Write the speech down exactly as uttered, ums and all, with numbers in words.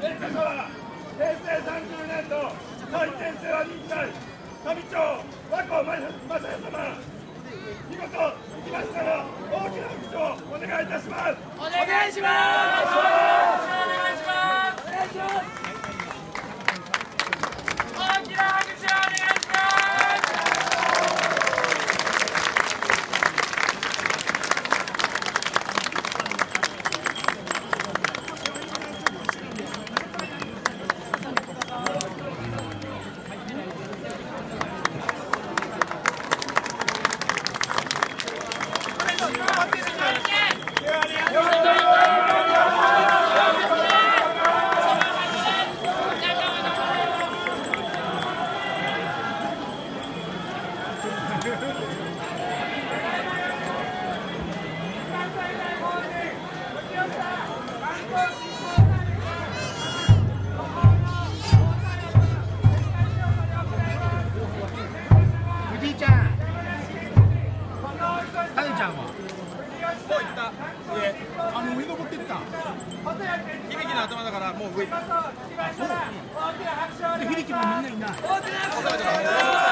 演歌は平成さんじゅうねんど再建世話人会上町和光正也様、見事いきましたら大きな拍手をお願いいたします。 お願いします。お願いします。お願いします。大きな拍手をお願いします。 藤井ちゃん、タネちゃんはこういった上、 あの上登ってった。 響の頭だからもう上。 で、響もみんないない。